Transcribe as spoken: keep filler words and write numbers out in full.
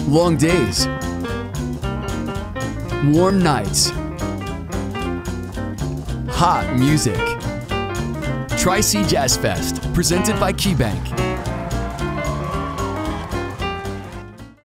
Long days, warm nights, hot music. Tri-C Jazz Fest, presented by KeyBank.